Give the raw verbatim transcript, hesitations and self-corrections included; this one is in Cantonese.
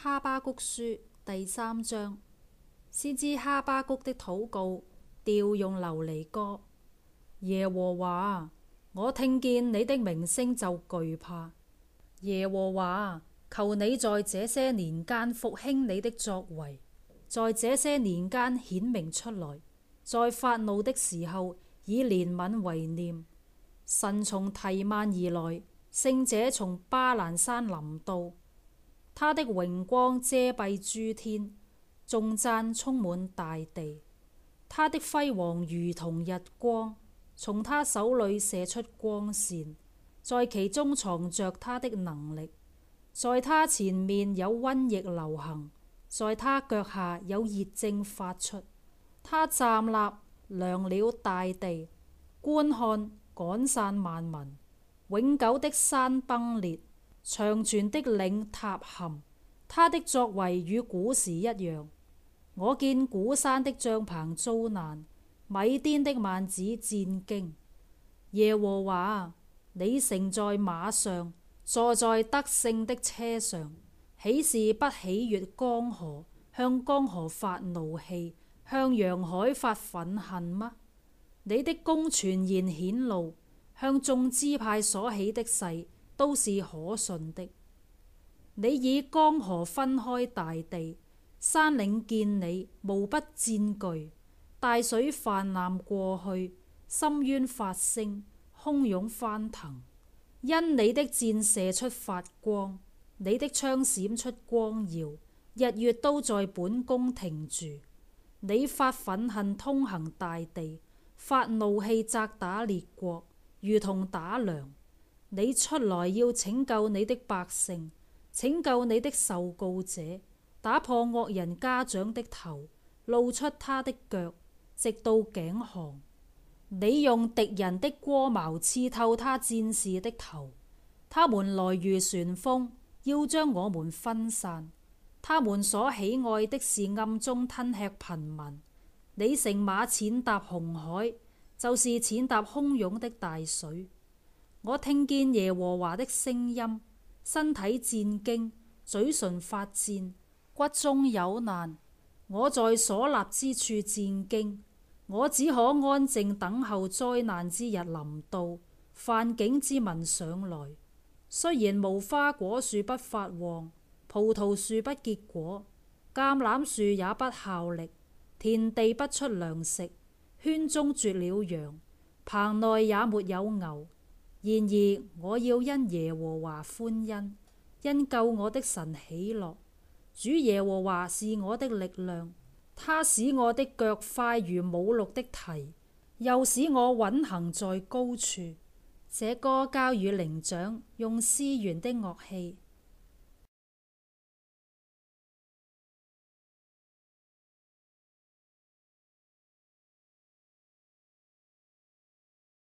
哈巴谷書第三章，先知哈巴谷的禱告，調用流離歌。耶和華，我聽見你的名聲就懼怕。耶和華，求你在這些年間復興你的作為，在這些年間顯明出來，在發怒的時候以憐憫為念。神從提幔而來，聖者從巴蘭山臨到。他的榮光遮蔽諸天，頌讚充滿大地。他的輝煌如同日光，從他手裏射出光線，在其中藏着他的能力。在他前面有瘟疫流行，在他腳下有熱症發出。他站立量了大地，觀看趕散萬民。永久的山崩裂，長存的嶺塌陷。他的作為與古時一樣。我見古山的帳棚遭難，米甸的幔子戰驚。耶和華，你乘在馬上，坐在得勝的車上，豈是不喜悅江河，向江河發怒氣，向洋海發憤恨嗎？你的功全然顯露，向眾支派所起的誓都是可信的。你以江河分開大地，山嶺見你無不戰懼。大水泛濫過去，深淵發聲，洶湧翻騰。因你的箭射出發光，你的槍閃出光耀，日月都在本宮停住。你發憤恨通行大地，發怒氣責打列國，如同打糧。你出來要拯救你的百姓，拯救你的受膏者，打破惡人家長的頭，露出他的腳，直到頸項。你用敵人的戈矛刺透他戰士的頭，他們來如旋風，要將我們分散。他們所喜愛的是暗中吞吃貧民。你乘馬踐踏紅海，就是踐踏洶湧的大水。我聽見耶和華的聲音，身體戰驚，嘴唇發顫，骨中有難。我在所立之處戰驚，我只可安靜等候災難之日臨到，犯境之民上來。雖然無花果樹不發旺，葡萄樹不結果，橄欖樹也不效力，田地不出糧食，圈中絕了羊，棚內也沒有牛。然而我要因耶和華歡欣，因救我的神喜樂。主耶和華是我的力量，他使我的腳快如母鹿的蹄，又使我穩行在高處。這歌交與伶長，用絲弦的樂器。